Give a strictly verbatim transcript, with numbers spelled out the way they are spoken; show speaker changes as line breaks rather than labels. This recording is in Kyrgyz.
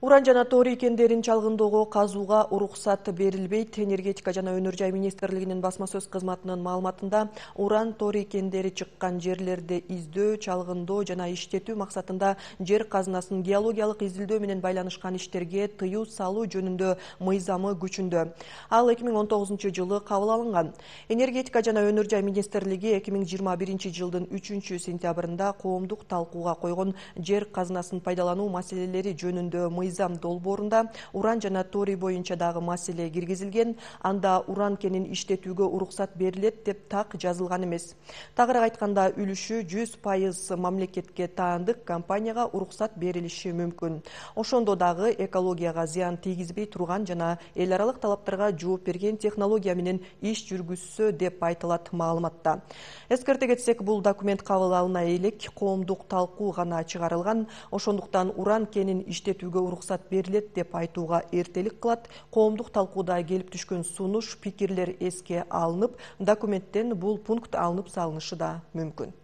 Уран жана торий кендерин чалгындоого казууга уруксат берилбейт. Энергетика жана өнөр жай министрлигинин басма сөз кызматынын маалыматында уран торий кендери чыккан жерлерди издөө, чалгындоо жана иштетүү максатында жер казынасын геологиялык изилдөө менен байланышкан иштерге тыюу салуу жөнүндө мыйзамы күчүндө. Ал эки миң он тогузунчу жылы кабыл алынган. Энергетика жана өнөр жай министрлиги эки миң жыйырма биринчи жылдын үчүнчү сентябрында коомдук талкууга койгон жер казынасын пайдалануу маселелери жөнүндө мыйзам долбоорунда уран жана торий боюнча дагы маселе киргизилген. Анда уран кенин иштетүүгө уруксат берилет деп так жазылган эмес. Тагыраак айтканда, үлүшү жүз пайыз мамлекетке таандык компанияга уруксат берилиши мүмкүн. Ошондо дагы экологияга зыян тийгизбей турган жана эл аралык талаптарга жооп берген технология менен иш жүргүзсө деп айтылат маалыматта. Эскерте кетсек, бул документ кабыл алына элек коомдук талкуу гана чыгарылган. Ошондуктан уран кенин иштетүүгө уруксат берилет деп айтууга эртелик кылат. Коомдук талкууда келип түшкөн сунуш, пикирлер эске алынып, документтен бул пункт алынып салынышы да мүмкүн.